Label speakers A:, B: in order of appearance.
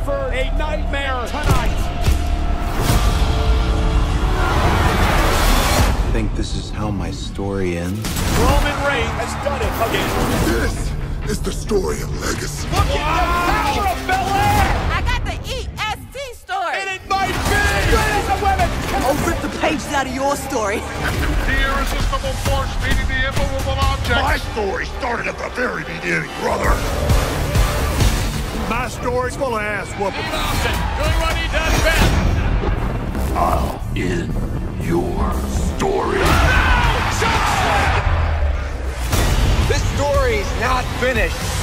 A: for a nightmare tonight.
B: I think this is how my story ends.
A: Roman Reigns has done it again.
C: This is the story of legacy.
A: Look at the power of Belair!
D: I got the EST story.
A: And it might be! Ladies and women!
D: I'll rip the pages out of your story.
E: The irresistible force meeting the immovable object.
C: My story started at the very beginning, brother. My story's full of ass whooping.
A: Steve Austin doing what he does best.
C: I'll end your story.
F: This story's not finished.